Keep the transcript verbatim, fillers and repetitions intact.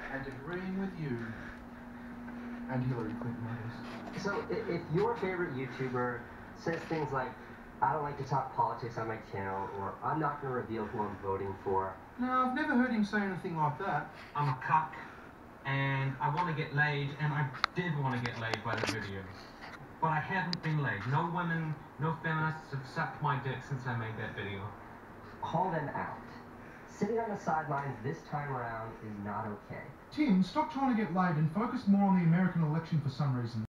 and agreeing with you and Hillary Clinton, I guess. So, if your favorite YouTuber says things like, I don't like to talk politics on my channel, or I'm not going to reveal who I'm voting for. No, I've never heard him say anything like that. I'm a cuck, and I want to get laid, and I did want to get laid by the videos. But I haven't been laid. No women, no feminists have sucked my dick since I made that video. Call them out. Sitting on the sidelines this time around is not okay. Tim, stop trying to get laid and focus more on the American election for some reason.